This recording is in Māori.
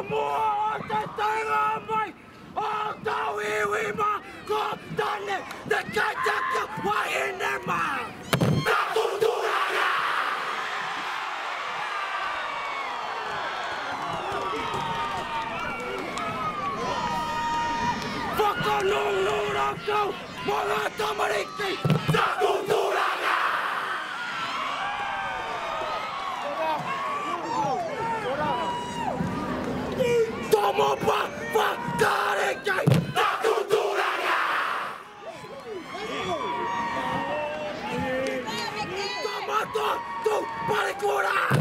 mua te tainga mai o tau iwi ma ko tane te kaitaka wa ine ma Takuturanga! Whakanunura kau mga tamariki Takuturanga! Tomo pa whakarikai Takuturanga! Tomato tu parikura!